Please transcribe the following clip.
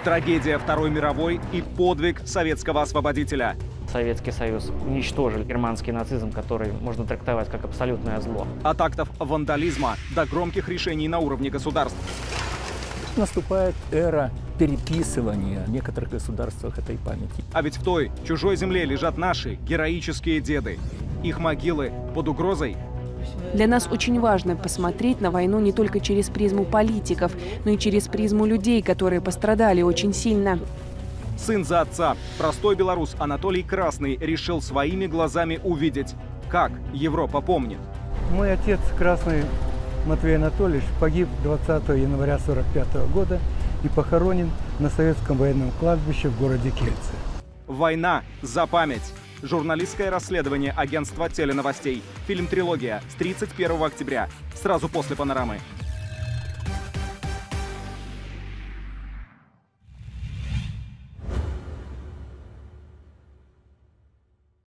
Трагедия Второй мировой и подвиг советского освободителя. Советский Союз уничтожил германский нацизм, который можно трактовать как абсолютное зло. От актов вандализма до громких решений на уровне государств. Наступает эра переписывания в некоторых государствах этой памяти. А ведь в той чужой земле лежат наши героические деды. Их могилы под угрозой. Для нас очень важно посмотреть на войну не только через призму политиков, но и через призму людей, которые пострадали очень сильно. Сын за отца, простой белорус Анатолий Красный, решил своими глазами увидеть, как Европа помнит. Мой отец, Красный Матвей Анатольевич, погиб 20 января 1945 года и похоронен на советском военном кладбище в городе Кельце. Война за память. Журналистское расследование агентства теленовостей. Фильм «Трилогия» с 31 октября, сразу после «Панорамы».